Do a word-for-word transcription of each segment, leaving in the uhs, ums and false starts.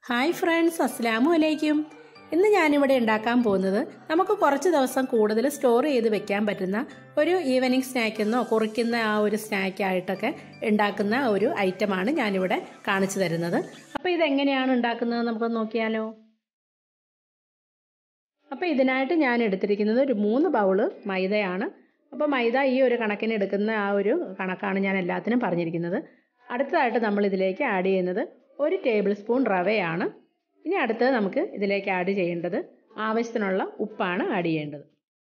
Hi friends, അസ്സലാമു അലൈക്കും. ഇന്ന് ഞാനിവിടെ ഉണ്ടാക്കാൻ പോകുന്നത് നമുക്ക് കുറച്ച് ദിവസം കൂടുതൽ സ്റ്റോർ ചെയ്ത് വെക്കാൻ പറ്റുന്ന ഒരു ഈവനിങ് സ്നാക്കെന്നോ കുറിക്കുന്ന ആ ഒരു സ്നാക്കായിട്ടൊക്കെ ഉണ്ടാക്കുന്ന ഒരു ഐറ്റമാണ് ഞാനിവിടെ കാണിച്ചു തരുന്നത്. അപ്പോൾ ഇതെങ്ങനെയാണ് ഉണ്ടാക്കുന്നത് നമുക്ക് നോക്കിയാലോ. അപ്പോൾ ഇതിനായിട്ട് ഞാൻ എടുത്തിരിക്കുന്നത് ഒരു മൂന്ന് ബൗള് മൈദയാണ്. അപ്പോൾ മൈദ ഈ ഒരു കണക്കിന് എടുക്കുന്ന ആ ഒരു കണക്കാണ് ഞാൻ എല്ലാത്തിനും പറഞ്ഞിരിക്കുന്നത്. അടുത്തതായിട്ട് നമ്മൾ ഇതിലേക്ക് ആഡ് ചെയ്യുന്നത് ഒരു ടേബിൾ സ്പൂൺ റവയാണ്. ഇനി അടുത്തത് നമുക്ക് ഇതിലേക്ക് ആഡ് ചെയ്യേണ്ടത് ആവശ്യത്തിനുള്ള ഉപ്പാണ് ആഡ് ചെയ്യേണ്ടത്.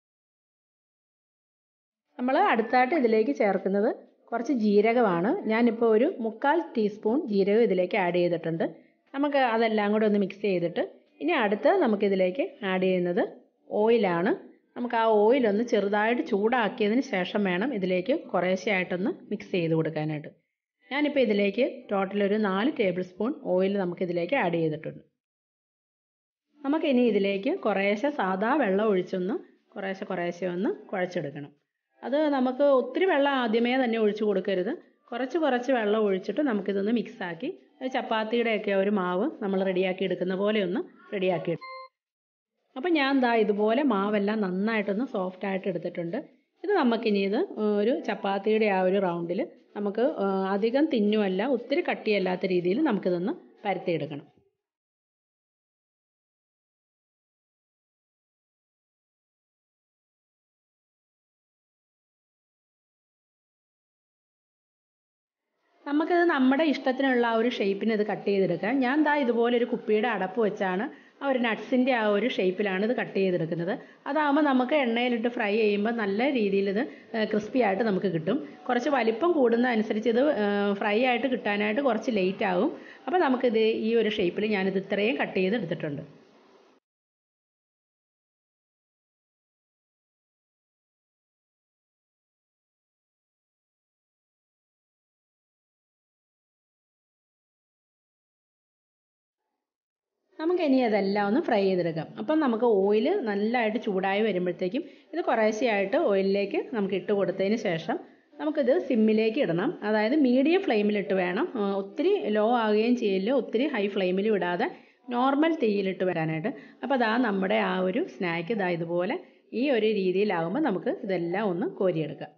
നമ്മൾ അടുത്തായിട്ട് ഇതിലേക്ക് ചേർക്കുന്നത് കുറച്ച് ജീരകമാണ്. ഞാനിപ്പോൾ ഒരു മുക്കാൽ ടീസ്പൂൺ ജീരകം ഇതിലേക്ക് ആഡ് ചെയ്തിട്ടുണ്ട്. നമുക്ക് അതെല്ലാം കൂടെ ഒന്ന് മിക്സ് ചെയ്തിട്ട് ഇനി അടുത്ത് നമുക്കിതിലേക്ക് ആഡ് ചെയ്യുന്നത് ഓയിലാണ്. നമുക്ക് ആ ഓയിലൊന്ന് ചെറുതായിട്ട് ചൂടാക്കിയതിന് ശേഷം വേണം ഇതിലേക്ക് കുറേശ്ശെയായിട്ടൊന്ന് മിക്സ് ചെയ്ത് കൊടുക്കാനായിട്ട്. ഞാനിപ്പോൾ ഇതിലേക്ക് ടോട്ടൽ ഒരു നാല് ടേബിൾ സ്പൂൺ ഓയിൽ നമുക്കിതിലേക്ക് ആഡ് ചെയ്തിട്ടുണ്ട്. നമുക്കിനി ഇതിലേക്ക് കുറേശ്ശെ സാദാ വെള്ളം ഒഴിച്ചൊന്ന് കുറേശ്ശെ കുറേശ്ശെ ഒന്ന് കുഴച്ചെടുക്കണം. അത് നമുക്ക് ഒത്തിരി വെള്ളം ആദ്യമേ തന്നെ ഒഴിച്ചു കൊടുക്കരുത്. കുറച്ച് കുറച്ച് വെള്ളം ഒഴിച്ചിട്ട് നമുക്കിതൊന്ന് മിക്സാക്കി ചപ്പാത്തിയുടെയൊക്കെ ഒരു മാവ് നമ്മൾ റെഡിയാക്കി എടുക്കുന്ന പോലെ ഒന്ന് റെഡിയാക്കി എടുക്കും. അപ്പം ഞാൻ ദാ ഇതുപോലെ മാവെല്ലാം നന്നായിട്ടൊന്ന് സോഫ്റ്റായിട്ട് എടുത്തിട്ടുണ്ട്. ഇത് നമുക്കിനി ഇത് ഒരു ചപ്പാത്തിയുടെ ആ ഒരു റൗണ്ടിൽ നമുക്ക് അധികം തിന്നുമല്ല ഒത്തിരി കട്ടിയല്ലാത്ത രീതിയിൽ നമുക്കിതൊന്ന് പരത്തിയെടുക്കണം. നമുക്കിത് നമ്മുടെ ഇഷ്ടത്തിനുള്ള ആ ഒരു ഷേപ്പിന് ഇത് കട്ട് ചെയ്തെടുക്കാം. ഞാൻ ദാ ഇതുപോലെ ഒരു കുപ്പിയുടെ അടപ്പ് വെച്ചാണ് ആ ഒരു നട്ട്സിൻ്റെ ആ ഒരു ഷേപ്പിലാണ് ഇത് കട്ട് ചെയ്തെടുക്കുന്നത്. അതാകുമ്പോൾ നമുക്ക് എണ്ണയിലിട്ട് ഫ്രൈ ചെയ്യുമ്പോൾ നല്ല രീതിയിൽ ഇത് ക്രിസ്പി ആയിട്ട് നമുക്ക് കിട്ടും. കുറച്ച് വലിപ്പം കൂടുന്ന അനുസരിച്ച് ഇത് ഫ്രൈ ആയിട്ട് കിട്ടാനായിട്ട് കുറച്ച് ലേറ്റ് ആകും. അപ്പോൾ നമുക്കിത് ഈ ഒരു ഷേപ്പിൽ ഞാനിത് ഇത്രയും കട്ട് ചെയ്തെടുത്തിട്ടുണ്ട്. നമുക്കിനി അതെല്ലാം ഒന്ന് ഫ്രൈ ചെയ്തെടുക്കാം. അപ്പം നമുക്ക് ഓയിൽ നല്ലതായിട്ട് ചൂടായി വരുമ്പോഴത്തേക്കും ഇത് കുറേശ്ശെയായിട്ട് ഓയിലിലേക്ക് നമുക്ക് ഇട്ട് കൊടുത്തതിന് ശേഷം നമുക്കിത് സിമ്മിലേക്ക് ഇടണം. അതായത് മീഡിയം ഫ്ലെയിമിലിട്ട് വേണം. ഒത്തിരി ലോ ആവുകയും ചെയ്യില്ല, ഒത്തിരി ഹൈ ഫ്ലെയിമിലും ഇടാതെ നോർമൽ തീയിലിട്ട് വരാനായിട്ട്. അപ്പോൾ അതാ നമ്മുടെ ആ ഒരു സ്നാക്ക് ഇതാ ഇതുപോലെ ഈ ഒരു രീതിയിലാകുമ്പോൾ നമുക്ക് ഇതെല്ലാം ഒന്ന് കോരിയെടുക്കാം.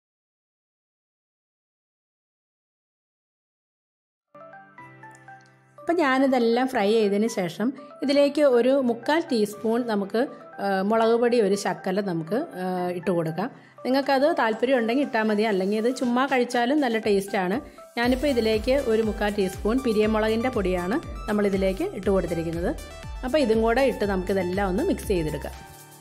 അപ്പോൾ ഞാനിതെല്ലാം ഫ്രൈ ചെയ്തതിന് ശേഷം ഇതിലേക്ക് ഒരു മുക്കാൽ ടീസ്പൂൺ നമുക്ക് മുളക് പൊടി ഒരു ശക്കല നമുക്ക് ഇട്ട് കൊടുക്കാം. നിങ്ങൾക്കത് താല്പര്യം ഉണ്ടെങ്കിൽ ഇട്ടാൽ മതി, അല്ലെങ്കിൽ ഇത് ചുമ്മാ കഴിച്ചാലും നല്ല ടേസ്റ്റാണ്. ഞാനിപ്പോൾ ഇതിലേക്ക് ഒരു മുക്കാൽ ടീസ്പൂൺ പിരിയമുളകിൻ്റെ പൊടിയാണ് നമ്മളിതിലേക്ക് ഇട്ട് കൊടുത്തിരിക്കുന്നത്. അപ്പോൾ ഇതും കൂടെ ഇട്ട് നമുക്കിതെല്ലാം ഒന്ന് മിക്സ് ചെയ്തെടുക്കാം.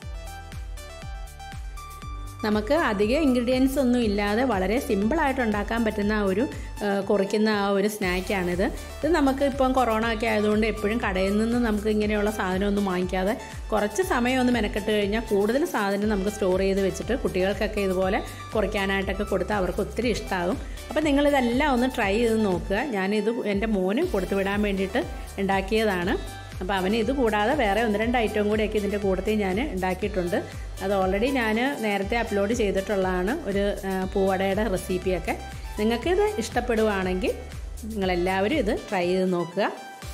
നമുക്ക് അധികം ഇൻഗ്രീഡിയൻസ് ഒന്നും ഇല്ലാതെ വളരെ സിമ്പിളായിട്ട് ഉണ്ടാക്കാൻ പറ്റുന്ന ആ ഒരു കുറിക്കുന്ന ആ ഒരു സ്നാക്കാണിത്. ഇത് നമുക്ക് ഇപ്പം കൊറോണ ഒക്കെ ആയതുകൊണ്ട് എപ്പോഴും കടയിൽ നിന്ന് നമുക്ക് ഇങ്ങനെയുള്ള സാധനമൊന്നും വാങ്ങിക്കാതെ കുറച്ച് സമയം ഒന്ന് മെനക്കെട്ട് കഴിഞ്ഞാൽ കൂടുതൽ സാധനം നമുക്ക് സ്റ്റോർ ചെയ്ത് വെച്ചിട്ട് കുട്ടികൾക്കൊക്കെ ഇതുപോലെ കുറിക്കാനായിട്ടൊക്കെ കൊടുത്താൽ അവർക്ക് ഒത്തിരി ഇഷ്ടമാകും. അപ്പോൾ നിങ്ങളിതെല്ലാം ഒന്ന് ട്രൈ ചെയ്ത് നോക്കുക. ഞാനിത് എൻ്റെ മോന് കൊടുത്തു വിടാൻ വേണ്ടിയിട്ട് ഉണ്ടാക്കിയതാണ്. അപ്പോൾ അവന് ഇത് കൂടാതെ വേറെ ഒന്ന് രണ്ട് ഐറ്റം കൂടിയൊക്കെ ഇതിൻ്റെ കൂട്ടത്തിൽ ഞാൻ ഉണ്ടാക്കിയിട്ടുണ്ട്. അത് ഓൾറെഡി ഞാൻ നേരത്തെ അപ്ലോഡ് ചെയ്തിട്ടുള്ളതാണ്, ഒരു പൂവടയുടെ റെസിപ്പിയൊക്കെ. നിങ്ങൾക്കിത് ഇഷ്ടപ്പെടുവാണെങ്കിൽ നിങ്ങളെല്ലാവരും ഇത് ട്രൈ ചെയ്ത് നോക്കുക.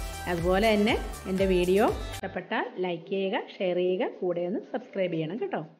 അതുപോലെ തന്നെ എൻ്റെ വീഡിയോ ഇഷ്ടപ്പെട്ടാൽ ലൈക്ക് ചെയ്യുക, ഷെയർ ചെയ്യുക, കൂടെ ഒന്ന് സബ്സ്ക്രൈബ് ചെയ്യണം കേട്ടോ.